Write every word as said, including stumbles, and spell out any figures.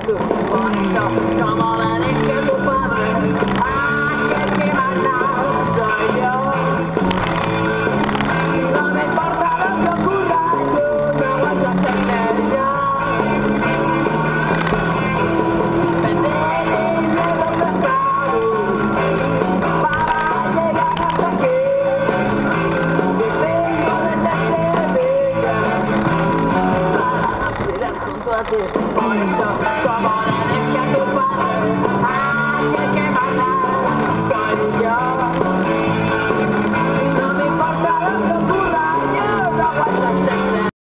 tú. Por eso, como le dije a tu padre, aquel que manda soy yo. No me importa lo que ocurra, yo no aguanto a ser señor. Pedirle dinero prestado para llegar hasta aquí. Y vengo desde Sevilla para nacer junto a ti. Por eso, como